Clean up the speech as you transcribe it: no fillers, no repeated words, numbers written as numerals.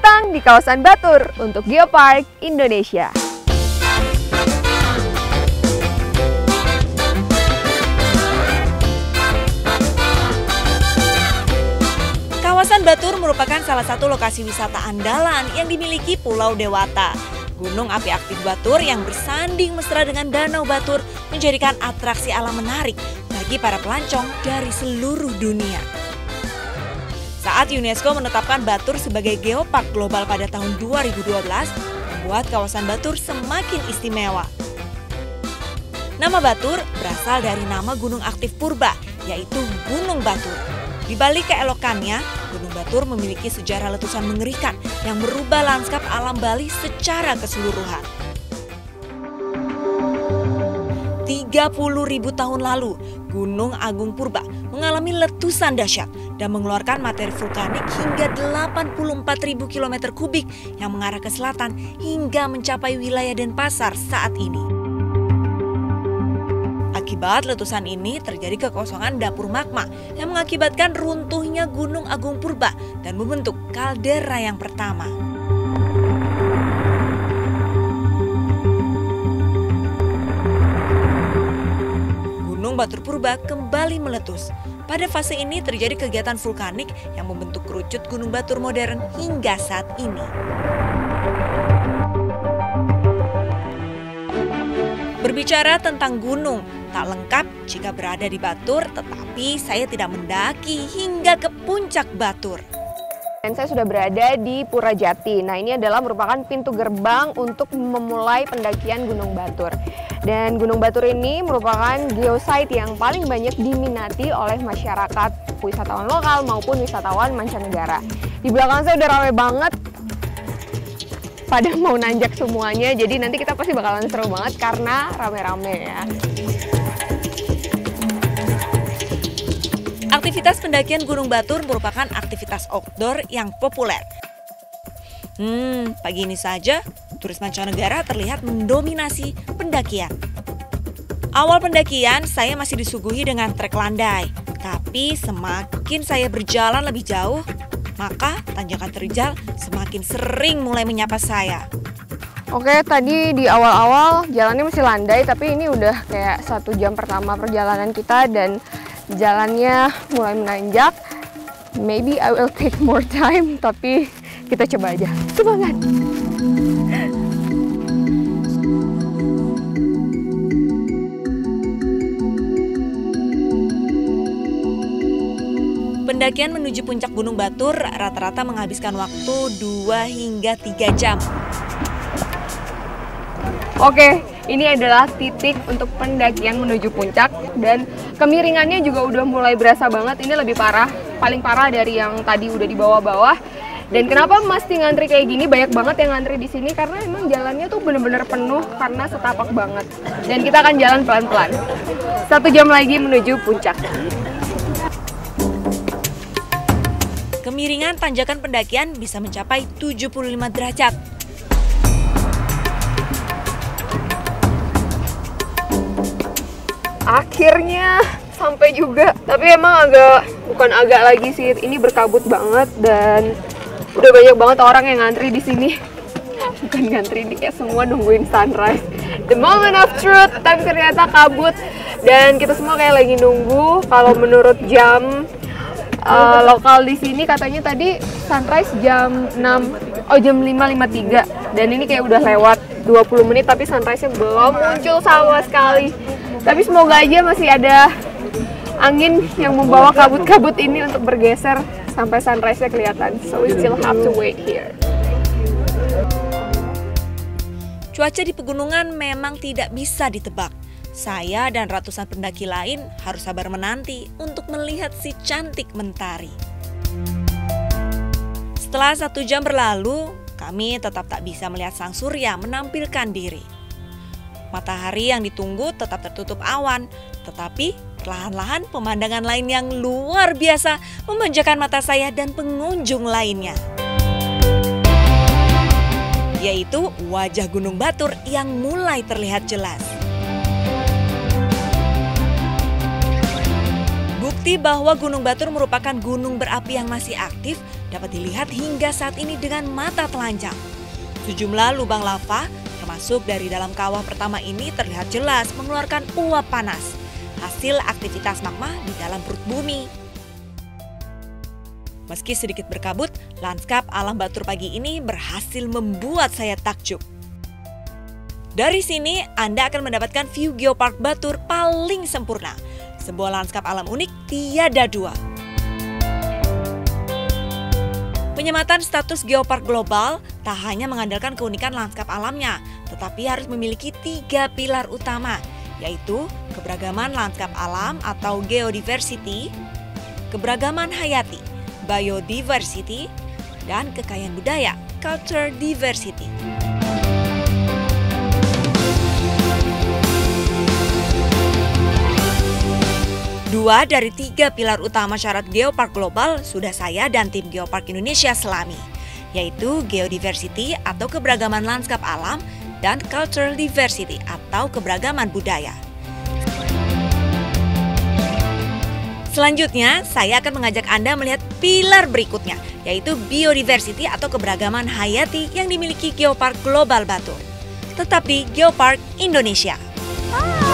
datang di kawasan Batur untuk Geopark Indonesia. Kawasan Batur merupakan salah satu lokasi wisata andalan yang dimiliki Pulau Dewata. Gunung api aktif Batur yang bersanding mesra dengan Danau Batur menjadikan atraksi alam menarik bagi para pelancong dari seluruh dunia. Saat UNESCO menetapkan Batur sebagai Geopark Global pada tahun 2012, membuat kawasan Batur semakin istimewa. Nama Batur berasal dari nama gunung aktif purba, yaitu Gunung Batur. Di balik keelokannya, Gunung Batur memiliki sejarah letusan mengerikan yang merubah lanskap alam Bali secara keseluruhan. 30.000 tahun lalu, Gunung Agung Purba mengalami letusan dahsyat dan mengeluarkan materi vulkanik hingga 84.000 km kubik yang mengarah ke selatan hingga mencapai wilayah Denpasar saat ini. Akibat letusan ini terjadi kekosongan dapur magma yang mengakibatkan runtuhnya Gunung Agung Purba dan membentuk kaldera yang pertama. Gunung Batur Purba kembali meletus. Pada fase ini terjadi kegiatan vulkanik yang membentuk kerucut Gunung Batur modern hingga saat ini. Berbicara tentang gunung, tak lengkap jika berada di Batur, tetapi saya tidak mendaki hingga ke puncak Batur. Dan saya sudah berada di Purajati. Nah, ini adalah merupakan pintu gerbang untuk memulai pendakian Gunung Batur. Dan Gunung Batur ini merupakan geosite yang paling banyak diminati oleh masyarakat wisatawan lokal maupun wisatawan mancanegara. Di belakang saya udah ramai banget, pada mau nanjak semuanya, jadi nanti kita pasti bakalan seru banget karena rame-rame ya. Aktivitas pendakian Gunung Batur merupakan aktivitas outdoor yang populer. Pagi ini saja, turis mancanegara terlihat mendominasi pendakian. Awal pendakian, saya masih disuguhi dengan trek landai. Tapi semakin saya berjalan lebih jauh, maka tanjakan terjal semakin sering mulai menyapa saya. Oke, tadi di awal-awal jalannya masih landai, tapi ini udah kayak 1 jam pertama perjalanan kita dan jalannya mulai menanjak. Maybe I will take more time, tapi kita coba aja. Semangat! Pendakian menuju puncak Gunung Batur rata-rata menghabiskan waktu 2 hingga 3 jam. Oke, ini adalah titik untuk pendakian menuju puncak dan kemiringannya juga udah mulai berasa banget. Ini lebih parah, paling parah dari yang tadi udah di bawah-bawah. Dan kenapa mesti ngantri kayak gini? Banyak banget yang ngantri di sini karena emang jalannya tuh bener-bener penuh karena setapak banget. Dan kita akan jalan pelan-pelan. 1 jam lagi menuju puncak. Kemiringan tanjakan pendakian bisa mencapai 75 derajat. Akhirnya sampai juga. Tapi emang bukan agak lagi sih, ini berkabut banget dan udah banyak banget orang yang ngantri di sini. Bukan ngantri, kayak semua nungguin sunrise. The moment of truth, tapi ternyata kabut dan kita semua kayak lagi nunggu. Kalau menurut jam lokal di sini katanya tadi sunrise jam 5.53 dan ini kayak udah lewat 20 menit tapi sunrise-nya belum muncul sama sekali. Tapi semoga aja masih ada angin yang membawa kabut-kabut ini untuk bergeser sampai sunrise-nya kelihatan. So we still have to wait here. Cuaca di pegunungan memang tidak bisa ditebak. Saya dan ratusan pendaki lain harus sabar menanti untuk melihat si cantik mentari. Setelah 1 jam berlalu, kami tetap tak bisa melihat sang surya menampilkan diri. Matahari yang ditunggu tetap tertutup awan, tetapi perlahan-lahan pemandangan lain yang luar biasa memanjakan mata saya dan pengunjung lainnya. Yaitu wajah Gunung Batur yang mulai terlihat jelas. Bukti bahwa Gunung Batur merupakan gunung berapi yang masih aktif dapat dilihat hingga saat ini dengan mata telanjang. Sejumlah lubang lava, termasuk dari dalam kawah pertama ini terlihat jelas mengeluarkan uap panas, hasil aktivitas magma di dalam perut bumi. Meski sedikit berkabut, lanskap alam Batur pagi ini berhasil membuat saya takjub. Dari sini, Anda akan mendapatkan view Geopark Batur paling sempurna. Sebuah lanskap alam unik tiada dua. Penyematan status Geopark global tak hanya mengandalkan keunikan lanskap alamnya, tetapi harus memiliki 3 pilar utama, yaitu keberagaman lanskap alam atau geodiversity, keberagaman hayati, biodiversity, dan kekayaan budaya, culture diversity. Dua dari 3 pilar utama syarat Geopark Global sudah saya dan tim Geopark Indonesia selami, yaitu geodiversity atau keberagaman lanskap alam dan cultural diversity atau keberagaman budaya. Selanjutnya, saya akan mengajak Anda melihat pilar berikutnya, yaitu biodiversity atau keberagaman hayati yang dimiliki Geopark Global Batur. Tetap di Geopark Indonesia.